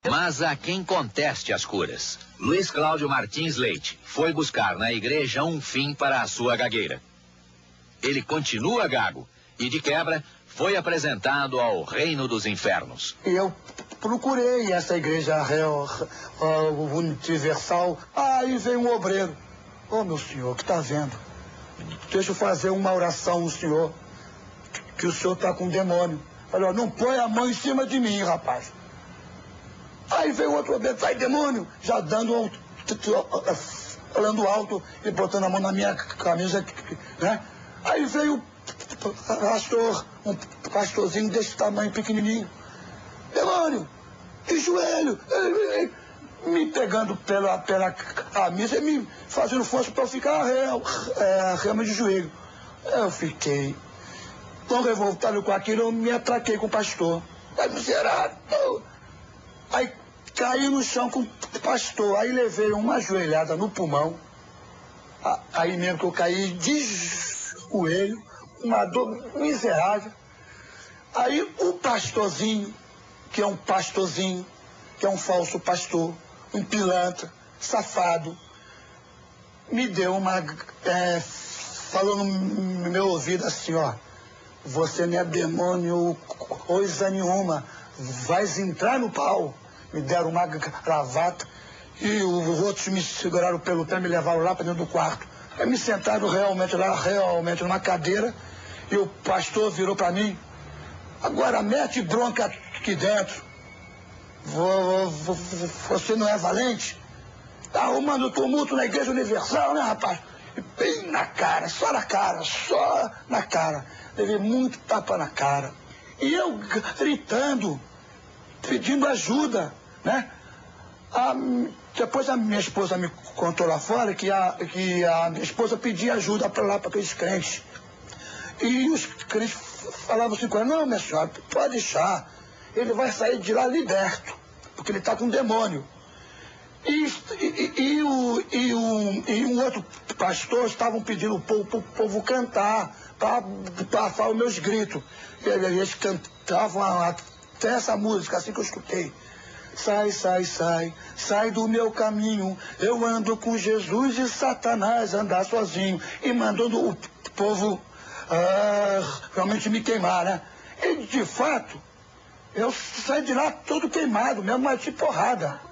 Mas há quem conteste as curas. Luiz Cláudio Martins Leite foi buscar na igreja um fim para a sua gagueira. Ele continua gago e, de quebra, foi apresentado ao reino dos infernos. Eu procurei essa igreja universal. Aí vem um obreiro. Ô, meu senhor, que tá vendo? Deixa eu fazer uma oração ao senhor, que o senhor tá com demônio. Falei, ó, não põe a mão em cima de mim, rapaz. Aí veio outro obreiro, sai demônio, já falando alto e botando a mão na minha camisa, né? Aí veio um pastorzinho desse tamanho, pequenininho. Demônio, de joelho, me pegando pela camisa e me fazendo força para eu ficar rema de joelho. Eu fiquei tão revoltado com aquilo, eu me atraquei com o pastor. Vai miserável. Aí caí no chão com o pastor, aí levei uma joelhada no pulmão. Aí mesmo que eu caí de joelho, uma dor miserável. Aí o pastorzinho, que é um pastorzinho, que é um falso pastor, um pilantra, safado, me deu uma... falou no meu ouvido assim, ó, você não é demônio coisa nenhuma, vais entrar no pau. Me deram uma gravata e os outros me seguraram pelo pé, me levaram lá para dentro do quarto. Aí me sentaram realmente numa cadeira, e o pastor virou para mim, agora mete bronca aqui dentro. Você não é valente? Tá arrumando tumulto na Igreja Universal, né, rapaz? E bem na cara, só na cara. Levei muito tapa na cara. E eu gritando, pedindo ajuda, né? Depois a minha esposa me contou lá fora que a minha esposa pedia ajuda para lá, para aqueles crentes. E os crentes falavam assim com ela, não, minha senhora, pode deixar. Ele vai sair de lá liberto, porque ele está com um demônio. E um outro pastor estavam pedindo pro povo cantar, para falar os meus gritos. Eles cantavam até essa música, assim que eu escutei. Sai do meu caminho, eu ando com Jesus e Satanás andar sozinho. E mandando o povo realmente me queimar, né? E de fato, eu saí de lá todo queimado, mesmo, mas de porrada.